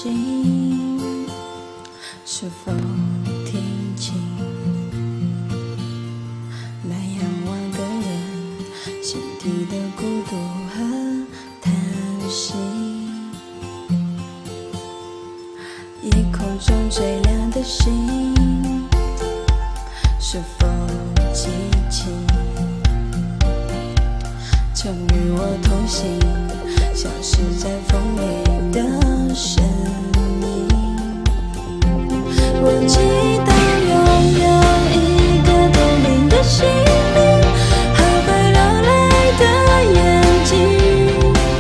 心，是否听清那仰望的人心底的孤独和叹息？夜空中最亮的星，是否记起曾与我同行，消失在风里的身影？我祈祷拥有一个透明的心灵和会流泪的眼睛，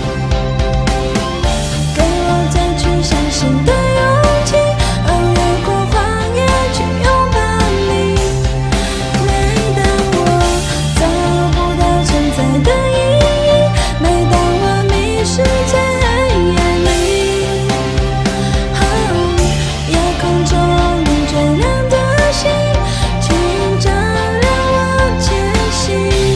给我再去相信的勇气，越过荒野去拥抱你。每当我找不到存在的意义，每当我迷失在黑夜里，夜空中最亮的星，请照亮我前行。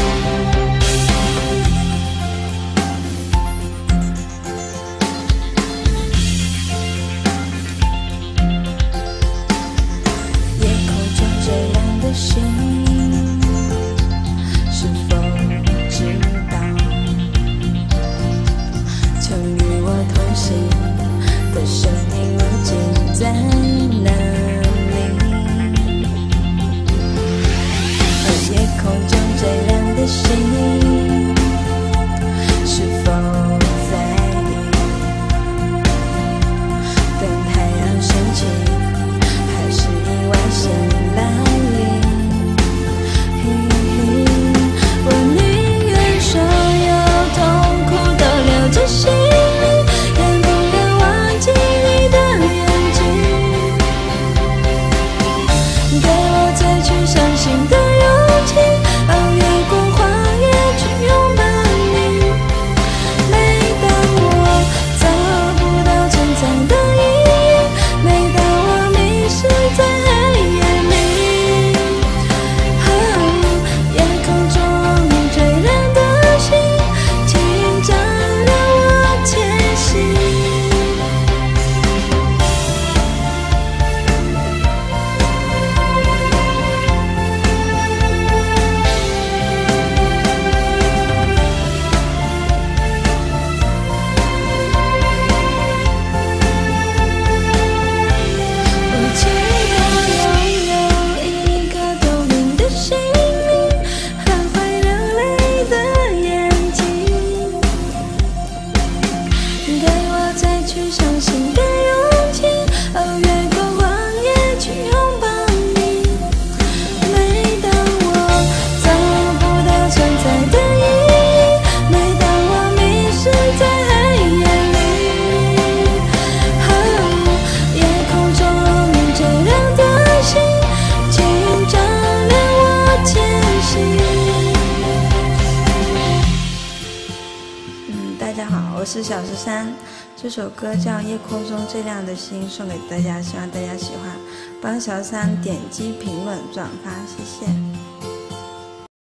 夜空中最亮的星，是否知道曾与我同行的生命如今在哪里？夜空中最亮的星，是否在意等太阳升起，还是意外先来临？我宁愿所有痛苦都留在心里，也不愿忘记你的眼睛，给我再去相信的勇气，越过荒野去拥抱你。每当我找不到存在的意义，每当我迷失在黑夜里，夜空中最亮的星，请照亮我前行。我祈祷拥有一颗透明的心灵和会流泪的眼睛，给我再去相信的勇气，越过荒野去拥抱你。每当我找不到存在的意义，每当我迷失在黑夜里，夜空中最亮的星，请照亮我前行。大家好，我是小13，这首歌叫《夜空中最亮的星》，送给大家，希望大家喜欢，帮小13点击评论转发，谢谢。